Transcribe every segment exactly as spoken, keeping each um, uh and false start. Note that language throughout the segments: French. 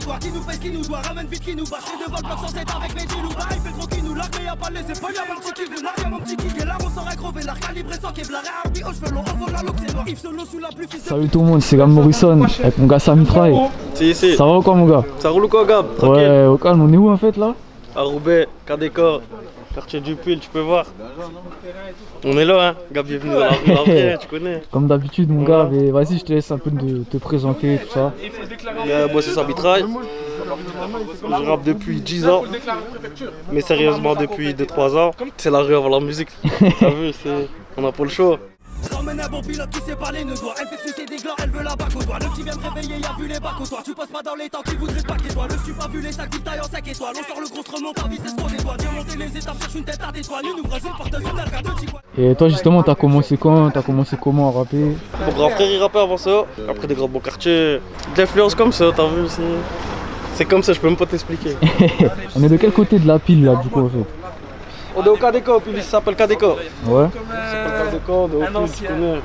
toi. Qui nous pèse, qui nous doit, ramène vite, qui nous bat. Je devant le bloc sans être avec mes deals ou pas. Il fait trop qui nous largue, mais y'a pas les épaules. Y'a mon petit qui vous largue, y'a mon petit qui est là. On s'aurait crevé l'art calibré sans Kevlar. Et un je veux l'on envoie la loque, c'est noir. Yves Solo sous la pluie. Salut tout le monde, c'est Gab Morrison avec mon gars Samitraille. Si, si. Ça va ou quoi mon gars? Ça roule ou quoi Gab? Tranquille. Ouais, au calme, on est où en fait là? À Roubaix, Cadécor, quartier du Pile, tu peux voir. On est là, hein. Gab est venu dans la rue, la vraie, tu connais. Comme d'habitude mon gars, mais vas-y je te laisse un peu de te présenter tout ça. Euh, moi c'est Samitraille. Je rappe depuis dix ans, mais sérieusement depuis deux trois ans. C'est la rue avant la musique. T'as vu, on n'a pas le choix. Ramène un bon pilote qui sait parler ne doit. Elle fait sucer des glands, elle veut la bac au doigt. Le petit vient de réveiller, y'a vu les bacs au toit. Tu passes pas dans les temps qui voudraient pas qu'il toi. Le stu pas vu les sacs, tu tailles en cinq étoiles. On sort le gros remonte en vitesse pour des doigts. Viens monter les étapes, cherche une tête à d'étoile. Une ouvre une porte une arcade de chicoine. Et toi justement t'as commencé quand? T'as commencé comment à rapper? Mon grand frère il rappait avant ça. Après des grands bons quartiers. De l'influence comme ça, t'as vu aussi. C'est comme ça, je peux même pas t'expliquer. On est de quel côté de la pile là du coup en fait? On est au Cadéco, puis il s'appelle Cadéco. Ouais. Il s'appelle Cadéco, on est au Pile, tu connais.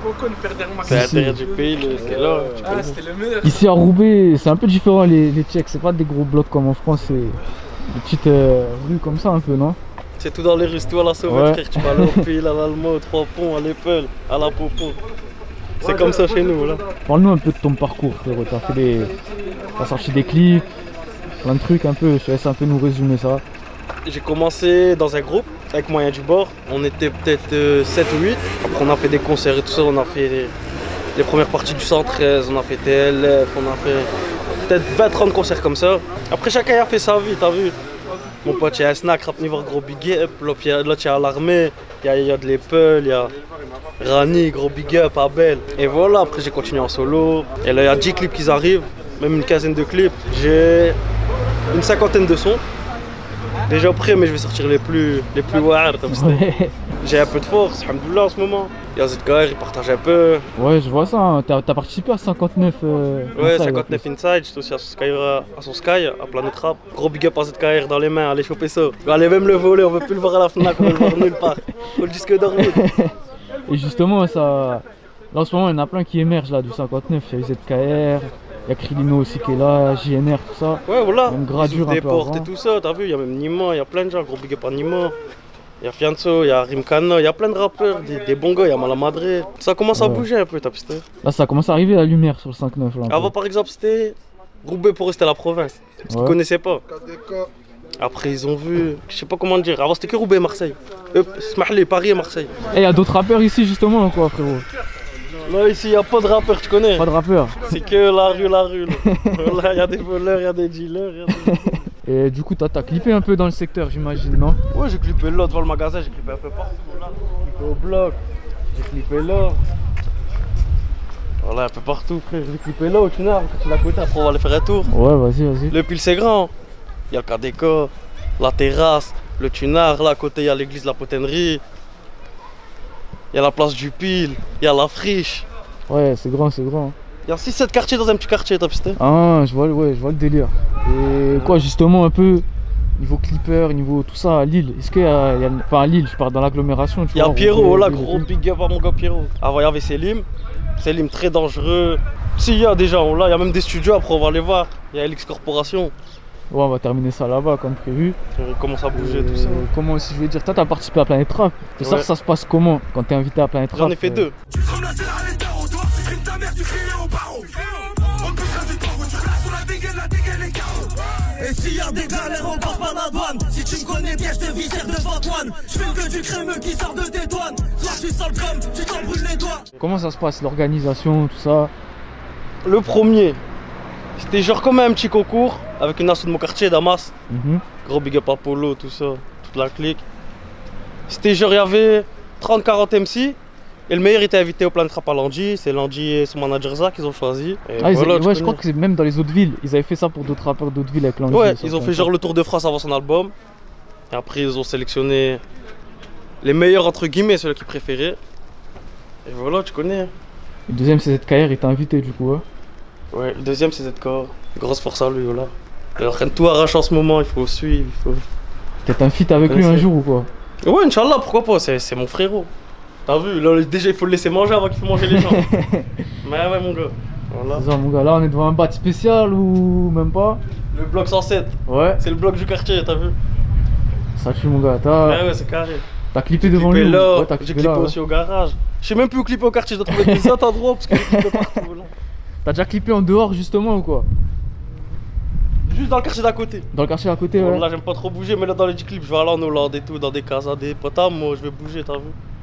C'est à l'intérieur du pays, c'est là. Ici à Roubaix, c'est un peu différent les, les Tchèques, c'est pas des gros blocs comme en France, c'est des petites euh, rues comme ça un peu, non? C'est tout dans les rues, c'est tout à la sauvette, ouais. Tu vas aller au Pile, à l'Allemand, aux Trois Ponts, à l'Épel, à la Popo. C'est comme ça chez nous là. Parle-nous un peu de ton parcours frérot, t'as fait des... t'as sorti des clips, plein de trucs un peu, je te laisse un peu nous résumer ça. J'ai commencé dans un groupe avec Moyen du Bord, on était peut-être euh, sept ou huit. Après on a fait des concerts et tout ça, on a fait les, les premières parties du cent treize, on a fait T L F, on a fait peut-être vingt trente concerts comme ça. Après chacun a fait sa vie, t'as vu. Mon pote il y a un snack, rap niveau gros big up, l'autre il y a l'armée, il y, y a de l'Apple, il y a Rani, gros big up, Abel. Et voilà, après j'ai continué en solo. Et là il y a dix clips qui arrivent, même une quinzaine de clips. J'ai une cinquantaine de sons. Déjà prêt, mais je vais sortir les plus les plus wild. Ouais. J'ai un peu de force, alhamdoulilah en ce moment. Il y a Z K R, il partage un peu. Ouais, je vois ça, hein. T'as as participé à cinquante-neuf euh, Ouais, inside, cinquante-neuf Inside, j'étais aussi à son, Sky, à son Sky, à Planet Rap. Gros big up à Z K R dans les mains, allez choper ça. Allez même le voler, on veut plus le voir à la Fnac, on veut le voir nulle part. Faut le disque dormir. Et justement, ça... là en ce moment, il y en a plein qui émergent là du cinquante-neuf. Il y a Z K R. Il y a Krilino aussi qui est là, J N R, tout ça. Ouais, voilà. Même Gradure, des un peu portes avant. et tout ça, t'as vu, il y a même Nima, il y a plein de gens, gros big up à Nima. Il y a Fianzo, il y a Rimkana, il y a plein de rappeurs, des, des bons gars, il y a Malamadré. Ça commence ouais. à bouger un peu, t'as pisté. Là, ça commence à arriver la lumière sur le cinq-neuf. Avant, par exemple, c'était Roubaix pour eux, c'était la province. Parce qu'ils ouais. connaissaient pas. Après, ils ont vu, je sais pas comment dire. Avant, c'était que Roubaix et Marseille. Euh, Smahli, Paris et Marseille. Et il y a d'autres rappeurs ici, justement, quoi, frérot? Là, ici, il n'y a pas de rappeurs, tu connais. Pas de rappeurs. C'est que la rue, la rue. Là, il y a des voleurs, il y a des dealers. Y a des... Et du coup, t'as clippé un peu dans le secteur, j'imagine, non? Ouais, j'ai clippé là, devant le magasin, j'ai clippé un peu partout. Là, j'ai clippé au bloc, j'ai clippé là. Voilà, un peu partout, frère. J'ai clippé là, au Tunar, quand tu l'as côté, après on va aller faire un tour. Ouais, vas-y, vas-y. Le Pile, c'est grand. Il y a le Cadéco, la terrasse, le Tunar. Là, à côté, il y a l'église de la Potennerie. Il y a la place du Pile, il y a la friche. Ouais, c'est grand, c'est grand. Il y a six sept quartiers dans un petit quartier, t'as pisté? Ah, je vois, ouais, je vois le délire. Et quoi, justement, un peu, niveau clipper, niveau tout ça, à Lille, est-ce qu'il y a, il y a... Enfin, à Lille, je parle dans l'agglomération, tu vois. Il y a vois, Pierrot, là, gros big up à mon gars Pierrot. Avant, il y avait Selim. Selim, très dangereux. Si, il y a déjà, là, il y a même des studios, après, on va aller voir. Il y a L X Corporation. Ouais, on va terminer ça là-bas comme prévu. On commence à bouger, et tout ça. Comment aussi, je veux dire, toi, t'as participé à Planet Rap. Et ouais. ça, ça se passe comment quand t'es invité à Planet Rap? J'en ai fait deux. Tu te remplaces à l'état au doigt, tu frimes ta mère, tu cries au barreau. On te pousse du temps où tu relaces sur la dégaine, la dégaine, les carreaux. Et s'il y a des galères, on passe par la douane. Si tu me connais bien, je te visère devant Antoine. Je fais que du crémeux qui sort de tes douanes. Toi, tu sens le drum, tu t'en brûles les doigts. Comment ça se passe, l'organisation, tout ça? Le premier, c'était genre comme un petit concours avec une asso de mon quartier, Damas. Mm-hmm. Gros big up Apollo, tout ça, toute la clique. C'était genre, il y avait trente quarante M C. Et le meilleur était invité au Planet Rap à Landy. C'est Landy et son manager Zach qu'ils ont choisi. Et ah, voilà, ont, ouais, je crois que c'est même dans les autres villes. Ils avaient fait ça pour d'autres rappeurs d'autres villes avec Landy. Ouais, ils ont fait genre le tour de France avant son album. Et après, ils ont sélectionné les meilleurs entre guillemets, ceux qui préféraient. Et voilà, tu connais. Le deuxième, c'est Z K R, il t'a invité du coup. Hein. Ouais, le deuxième, c'est Z K R. Grosse force à lui, voilà. Il est en train de tout arracher en ce moment, il faut suivre. Il faut... Peut-être un feat avec lui un jour ou quoi? Ouais, Inch'Allah, pourquoi pas, c'est mon frérot. T'as vu, là, déjà il faut le laisser manger avant qu'il faut manger les gens. Mais ouais, mon gars. Voilà. C'est ça, mon gars. Là, on est devant un bat spécial ou même pas? Le bloc cent sept. Ouais. C'est le bloc du quartier, t'as vu? Ça tue, mon gars. T'as Ouais, ouais, c'est carré. T'as clippé devant lui? Là, Ouais, t'as j'ai clippé clippé là. aussi au garage. Je sais même plus où clipper au quartier, je dois trouver des autres endroits parce que j'ai clippé partout. Là. T'as déjà clippé en dehors justement ou quoi? Juste dans le quartier d'à côté. Dans le quartier à côté, Bon, ouais. là, j'aime pas trop bouger, mais là, dans les clips, je vais aller en Hollande et tout, dans des casas, des potas, moi, je vais bouger, t'as vu?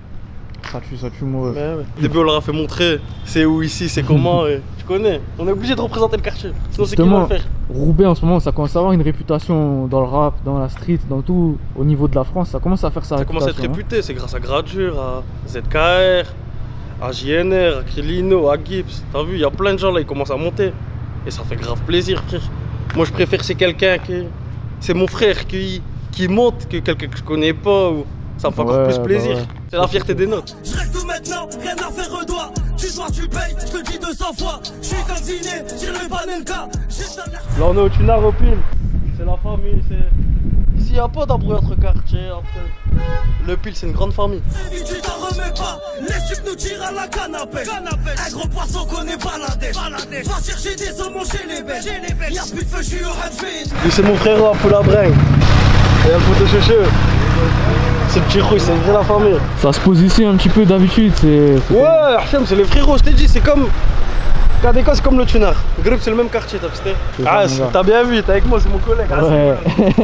Ça tue, ça tue, moi. Ouais, ouais. Au début, on leur a fait montrer c'est où ici, c'est comment, et tu connais. On est obligé de représenter le quartier. Sinon, c'est qui va le faire? Roubaix en ce moment, ça commence à avoir une réputation dans le rap, dans la street, dans tout, au niveau de la France. Ça commence à faire sa Ça commence à être réputation, réputé, c'est grâce à Gradure, à Z K R, à J N R, à Krillino, à Gibbs. T'as vu, il y a plein de gens là, ils commencent à monter. Et ça fait grave plaisir, frère. Moi, je préfère c'est quelqu'un qui. C'est mon frère qui, qui monte que quelqu'un que je connais pas. Ou... Ça me fait encore Ouais, plus bah plaisir. ouais. C'est la fierté des nôtres. Je règle tout maintenant, rien à faire au doigt. Tu dois, tu payes, je te dis deux cents fois. Je suis cantiné, tire le panenka. Là, on est au Tunar au pile. C'est la famille, c'est. Ici, il n'y a pas d'embrouille entre quartiers. Entre... Le pile, c'est une grande famille. Tu t'en remets pas, laisse tu nous tires à la canapé. Un gros poisson connaît pas la dèche. Va chercher des saumons chez les bêtes. Y'a plus de feu, je suis au Redfin. Lui, c'est mon frère à Poula Bring. Et un pote de chouchou. C'est le petit rouille, c'est vrai la famille. Ça se pose ici un petit peu d'habitude, c'est. Ouais, Hachem, c'est les frérots, je t'ai dit, c'est comme. Kadeko, c'est comme le Tunar. Groupe, c'est le même quartier, t'as pisté? Ah, t'as bien vu, t'es avec moi, c'est mon collègue. Ah, ouais.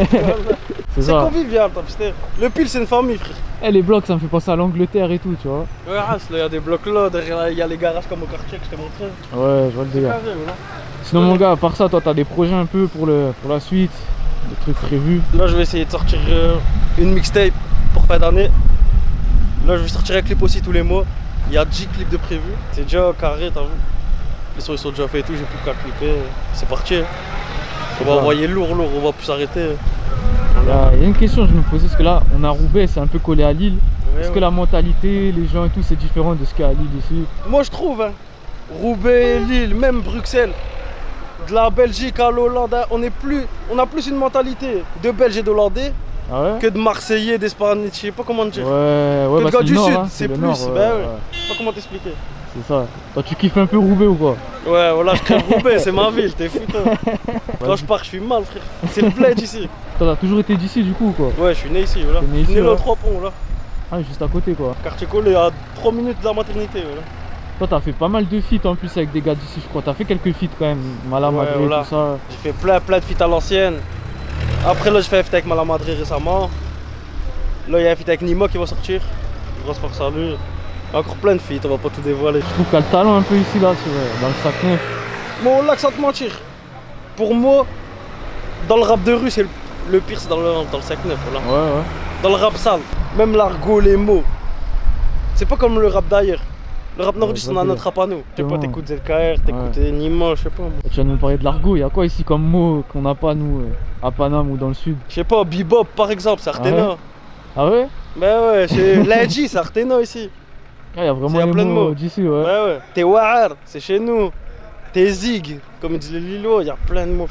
c'est c'est convivial, t'as pisté? Le pile, c'est une famille, frère. Eh, les blocs, ça me fait penser à l'Angleterre et tout, tu vois. Ouais, là, il y a des blocs là, derrière, il y a les garages comme au quartier que je t'ai montré. Ouais, je vois le délire. Sinon, mon gars, à part ça, toi, t'as des projets un peu pour, le, pour la suite? Des trucs prévus? Là, je vais essayer de sortir euh, une mixtape pour fin d'année. Là, je vais sortir un clip aussi tous les mois. Il y a dix clips de prévus. C'est déjà carré, t'as vu? Les sons ils sont déjà faits et tout, j'ai plus qu'à clipper. C'est parti. Hein. On va envoyer lourd, lourd, on va plus s'arrêter. Il y, a une question que je me posais, parce que là, on a Roubaix, c'est un peu collé à Lille. Ouais, Est-ce ouais. que la mentalité, les gens et tout, c'est différent de ce qu'il y a à Lille ici? Moi, je trouve, hein, Roubaix, Lille, même Bruxelles, de la Belgique à l'Hollande, hein, on est plus, on a plus une mentalité de Belges et d'Hollandais ah ouais que de Marseillais, d'Espagnols, je sais pas comment te dire. Ouais, ouais, que bah de gars du nord, Sud, hein, c'est plus, nord, bah ouais, ouais. ouais. Je sais pas comment t'expliquer. C'est ça. Toi, tu kiffes un peu Roubaix ou quoi? Ouais, voilà, je crève Roubaix, c'est ma ville, t'es fou toi. Quand je pars, je suis mal, frère. C'est le bled ici. Toi, t'as toujours été d'ici du coup ou quoi? Ouais, je suis né ici, voilà. T'es né Je suis ici, né là ouais. aux trois ponts, là. Ah, juste à côté quoi. Quartier collé à trois minutes de la maternité, voilà. Toi, t'as fait pas mal de feats en plus avec des gars d'ici, je crois. T'as fait quelques feats quand même. Malamadré, Ouais, voilà. tout ça. J'ai fait plein, plein de feats à l'ancienne. Après, là, j'ai fait un feat avec Malamadré récemment. Là, il y a un feat avec Nima qui va sortir. Grosse force à lui. Encore plein de feats, on va pas tout dévoiler. Je trouve qu'il y a le talent un peu ici, là, sur, dans le sac neuf. Bon, là, que sans te mentir. Pour moi, dans le rap de rue, c'est le, le pire, c'est dans le, dans le cinq neuf, voilà. Ouais, ouais. Dans le rap sale, même l'argot, les mots. C'est pas comme le rap d'ailleurs. Le rap nordiste, Ouais, on a ok. notre rap à nous. Je sais pas, Ouais. t'écoutes Z K R, t'écoutes Ouais. Nima, je sais pas. moi. Et tu viens de nous parler de l'argot. Il y a quoi ici comme mot qu'on n'a pas, nous, euh, à Paname ou dans le sud? Je sais pas, Bebop par exemple, c'est Artena. Ah ouais? Bah ouais, chez Ladji, c'est Artena ici. Ah, il y a vraiment Il y a les plein de mots mots. d'ici, ouais. Ouais, ouais. T'es Wahar, c'est chez nous. T'es Zig, comme ils disent les Lillois, il y a plein de mots.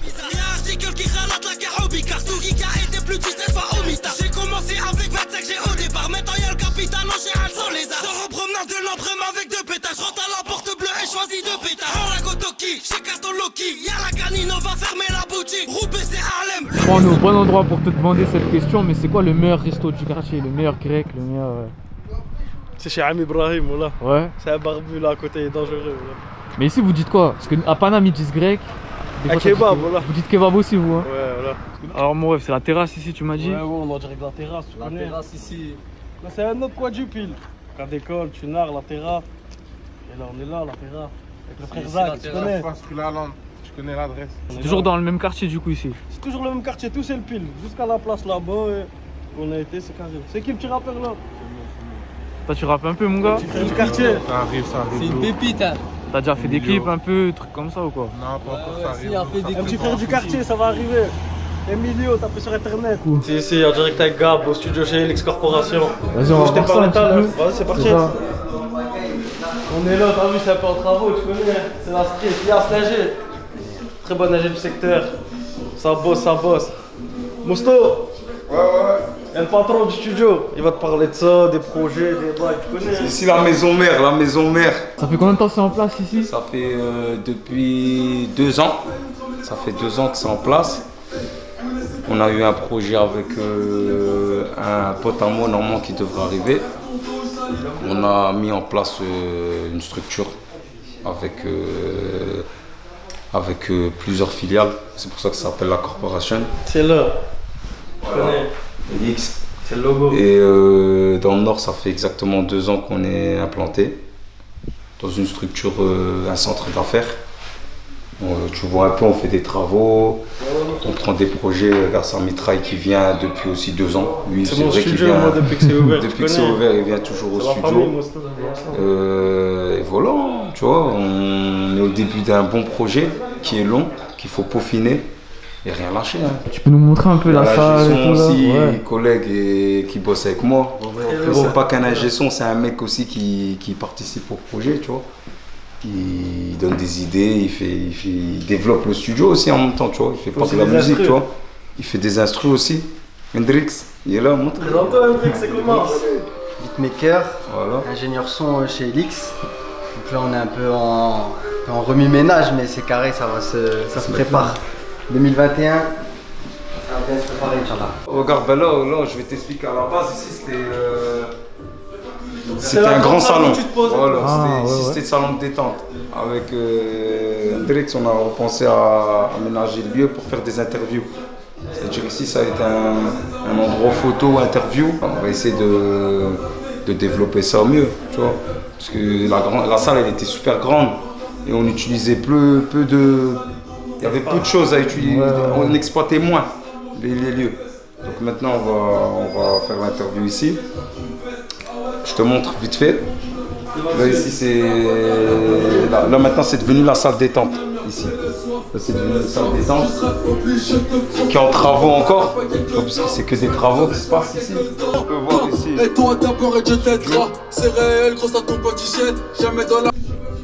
J'ai commencé avec vingt-cinq, j'ai au départ. Maintenant y'a le capital, non j'ai un sans les arts. Sors en promenade de l'empreinte avec deux pétages. Rentre à la porte bleue et choisis deux pétages. Prends la Gotoki, chez Carton Loki. Y'a la canine, on va fermer la boutique. Roubaix c'est Harlem. Je crois qu'on est au bon endroit pour te demander cette question, mais c'est quoi le meilleur resto du quartier? Le meilleur grec, le meilleur. euh, C'est chez Ami Ibrahim, voilà. Ouais. C'est un barbu là à côté, il est dangereux. Voilà. Mais ici, vous dites quoi? Parce qu'à Paname, ils disent grec. Des Un fois, ça dit kebab, que- voilà. Vous dites kebab aussi, vous, hein? Ouais, voilà. Alors, mon rêve, c'est la terrasse ici, tu m'as dit? Ouais, ouais, on en dirait que la terrasse, tu La connais. terrasse ici. Là, c'est un autre coin du pile. Cas d'école, Tunar, la terrasse. Et là, on est là, la terrasse. Avec le frère Ici, Zach, la tu terrasse. connais. Je pense que là, là, je connais l'adresse. On est Toujours là. dans le même quartier, du coup, ici. C'est toujours le même quartier, tout c'est le pile. Jusqu'à la place là-bas, et on a été, c'est carré. C'est qui le petit rappeur là? Toi, tu rappes un peu, mon gars? Petit frère du quartier. Ça arrive, ça arrive. C'est une lourd. pépite, hein. T'as déjà fait des Milieu. clips un peu, trucs comme ça ou quoi? Non, pas encore, Ouais, ça ouais, arrive. si, on lourd, fait ça des Un arrive. petit frère du quartier, ça va arriver. Emilio, tapé sur internet. Si, si, en direct avec Gab au studio chez Elix Corporation. Vas-y, on va Je t'ai voir ça parlé un tout à petit l'heure. peu. Vas-y, c'est parti. C'est ça. On est là, t'as vu, c'est un peu en travaux, tu connais. C'est la street, il y a ce nager. Très bon nager du secteur. Ça bosse, ça bosse. Mousto. Ouais, ouais, ouais. Il y a le patron du studio, il va te parler de ça, des projets, des bails, tu connais. C'est ici la maison mère, la maison mère. Ça fait combien de temps que c'est en place ici? Ça fait euh, depuis deux ans. Ça fait deux ans que c'est en place. On a eu un projet avec euh, un pote à moi, Normand, qui devrait arriver. On a mis en place euh, une structure avec, euh, avec euh, plusieurs filiales. C'est pour ça que ça s'appelle la corporation. C'est là. Voilà. X. C'est le logo. Et euh, dans le Nord, ça fait exactement deux ans qu'on est implanté dans une structure, euh, un centre d'affaires. Euh, tu vois un peu, on fait des travaux, on prend des projets. Regarde, c'est un mitraille qui vient depuis aussi deux ans. Lui, c'est mon vrai studio, vient, moi, depuis que c'est ouvert. depuis que c'est ouvert, il vient toujours au studio. Famille, moi, euh, et voilà, tu vois, on est au début d'un bon projet qui est long, qu'il faut peaufiner. Et rien lâcher. Hein. Tu peux nous montrer un peu la, la salle et tout là? Aussi, ouais. collègues et, qui bossent avec moi. Ouais, c'est pas qu'un ingé son, c'est un mec aussi qui, qui participe au projet, tu vois. Il donne des idées, il, fait, il, fait, il développe le studio aussi en même temps, tu vois. Il fait pas que la musique, tu vois. Il fait des instrus aussi. Hendrix, il est là, montre. Présente-toi Hendrix, c'est comment? Beatmaker, voilà. Ingénieur son chez Elix. Donc là on est un peu en, en remue-ménage, mais c'est carré, ça, va se, ça se prépare. deux mille vingt et un, ça va bien se préparer, Inch'Allah. Regarde, ben là, là, je vais t'expliquer. À la base, ici, c'était euh, c'était un grand salon. Voilà, ah, c'était, ouais, ici, ouais. c'était le salon de détente. Avec euh, Hendrix, on a repensé à aménager le lieu pour faire des interviews. C'est-à-dire ici, ça a été un, un endroit photo, interview. On va essayer de, de développer ça mieux, tu vois. Parce que la, grand, la salle, elle était super grande et on utilisait peu, peu de... Il y avait peu de choses à utiliser, ouais, ouais. On exploitait moins les, les lieux. Donc maintenant on va, on va faire l'interview ici. Je te montre vite fait. Là ici c'est... Là, là maintenant c'est devenu la salle détente ici. Là c'est devenu la salle détente qui est en travaux encore. Parce que c'est que des travaux qui se passent ici. On peut voir ici. Et toi t'as peur et je t'aidera. C'est réel, gros à ton petit chèque. Jamais dans la...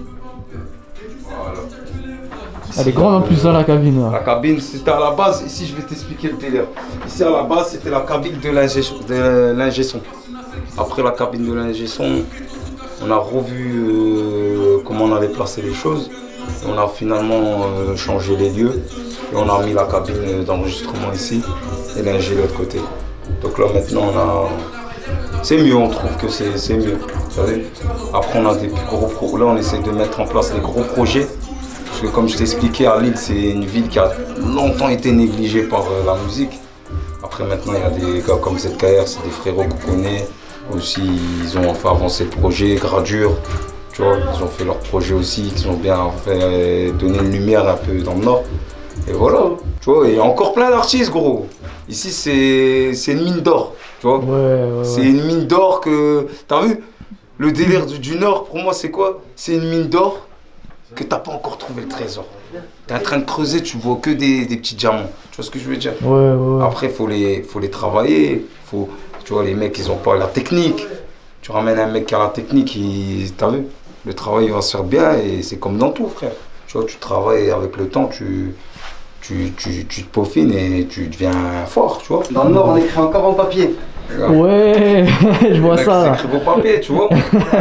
Elle est grande en plus dans la cabine là. La cabine, c'était à la base, ici je vais t'expliquer le délire. Ici à la base c'était la cabine de l'ingé son. Après la cabine de l'ingé son, on a revu euh, comment on allait placer les choses. Et on a finalement euh, changé les lieux. Et on a mis la cabine d'enregistrement ici et l'ingé de l'autre côté. Donc là maintenant on a... C'est mieux, on trouve que c'est mieux. Vous savez. Après on a des plus gros projets. Là on essaie de mettre en place des gros projets. Parce que comme je t'ai expliqué, à Lille, c'est une ville qui a longtemps été négligée par euh, la musique. Après maintenant, il y a des gars comme Z K R, c'est des frérots qu'on connaît. Aussi, ils ont fait avancer le projet, Gradure. Tu vois, ils ont fait leur projet aussi, ils ont bien fait donner une lumière un peu dans le Nord. Et voilà, tu vois, et il y a encore plein d'artistes, gros. Ici, c'est une mine d'or, tu vois. Ouais, ouais, ouais. C'est une mine d'or que... T'as vu? Le délire du, du Nord, pour moi, c'est quoi? C'est une mine d'or que t'as pas encore trouvé le trésor. T'es en train de creuser, tu vois que des, des petits diamants. Tu vois ce que je veux dire? Ouais, ouais, ouais. Après, il faut les, faut les travailler. Faut, tu vois, les mecs, ils ont pas la technique. Tu ramènes un mec qui a la technique, t'as vu? Le travail va se faire bien et c'est comme dans tout, frère. Tu vois, tu travailles avec le temps, tu, tu, tu, tu te peaufines et tu deviens fort, tu vois. Dans le Nord, on écrit encore en papier. Ouais, je vois ça. Ils écrivent au papier, tu vois.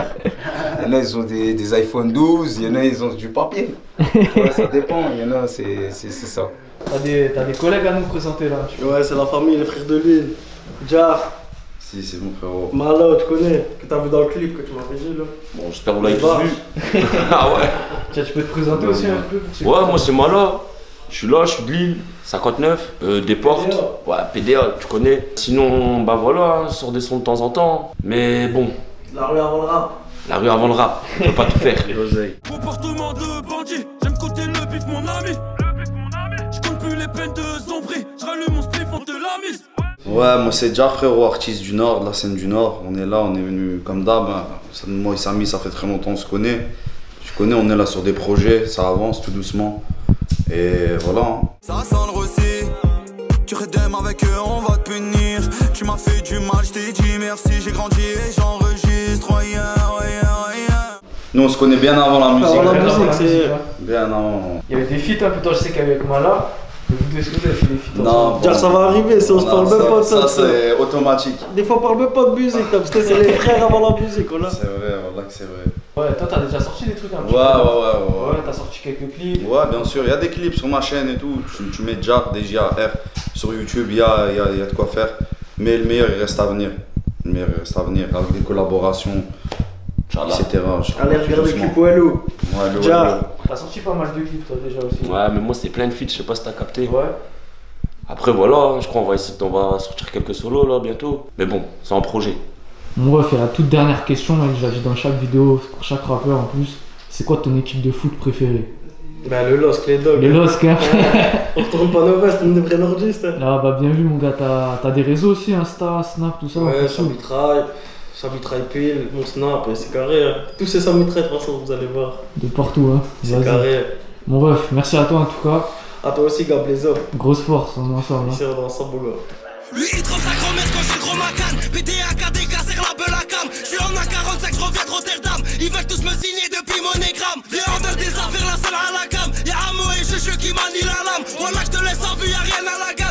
Il y en a, ils ont des, des iPhone douze, il y en a, ils ont du papier. Ouais, ça dépend, il y en a, c'est ça. T'as des, des collègues à nous présenter là? Ouais, c'est la famille, les frères de Lille. Jar. Si, c'est mon frérot. Malo, tu connais, que t'as vu dans le clip que tu m'avais dit là. Bon, j'espère que vous l'avez tous vu. Ah ouais. Tiens, tu peux te présenter aussi un peu? Ouais, moi c'est Malo. Je suis là, je suis de Lille, cinquante-neuf, euh, des portes. P D A. Ouais, P D A, tu connais. Sinon, bah voilà, sort des sons de temps en temps. Mais bon. La rue avant le rap. La rue avant le rap, on peut pas tout faire. Comportement de bandit, j'aime côté le bif mon ami. Je compte plus les peines de zombie, je rallume mon spliff, on te la mise. Ouais, moi c'est Jar, frérot, artiste du Nord, de la scène du Nord. On est là, on est venu comme d'hab. Moi et Samy, ça fait très longtemps qu'on se connaît. Tu connais, on est là sur des projets, ça avance tout doucement. Et voilà. Ça sent le rossi, tu redaimes avec eux, on va te punir. Tu m'as fait du mal, je t'ai dit merci, j'ai grandi et j'enregistre, rien, rien, rien. Nous on se connaît bien avant la musique. Avant la musique, c'est... Bien avant. Il y avait des feats un peu, toi je sais qu'avec Mala, Non, Jar, ça va arriver, si on se parle non, même pas de ça. Ça, c'est automatique. Des fois, on parle même pas de musique, parce que c'est les frères avant la musique, voilà. C'est vrai, voilà que c'est vrai. Ouais, toi t'as déjà sorti des trucs un Ouais, petit ouais, peu. ouais, ouais. Ouais, t'as sorti quelques clips. Ouais, bien sûr, il y a des clips sur ma chaîne et tout. Tu, tu mets Jar, D J A R sur YouTube, il y a, y, a, y a de quoi faire. Mais le meilleur, il reste à venir. Le meilleur, il reste à venir avec des collaborations, et cetera. Allez, regarder le clip Wallo. Ouais, le Jar. Wallo. T'as sorti pas mal de clips toi déjà aussi. Ouais, mais moi c'est plein de feats, je sais pas si t'as capté. Ouais. Après voilà, je crois on va essayer, on va sortir quelques solos là bientôt. Mais bon, c'est en projet. On va faire la toute dernière question, et je la dis dans chaque vidéo, pour chaque rappeur en plus. C'est quoi ton équipe de foot préférée? Bah, le LOSC, les dogs. Le LOSC, hein. On retourne pas nos vestes, on est des vrais nordistes. Hein. Ah bah bien vu mon gars, t'as des réseaux aussi, Insta, Snap, tout ça. Ouais, ça mitraille, ça mitraille pile, mon Snap, c'est carré. Hein. Tous ces ça mitraille de toute façon, vous allez voir. De partout, hein. C'est carré. Mon ref, merci à toi en tout cas. À toi aussi, Gab, les hommes. Grosse force, on est ensemble. Ici, on est ensemble, gars. Lui il trompe sa grand-mère quand j'ai le gros macane. P D A K D K serre la beule à cam. J'suis en A quarante-cinq, j'reviens de Rotterdam. Ils veulent tous me signer depuis MoneyGram. Viens en deux des affaires, la seule à la cam. Y'a Amo et Chuchu qui manie la lame. Voilà que je te laisse en vue, y'a rien à la gamme.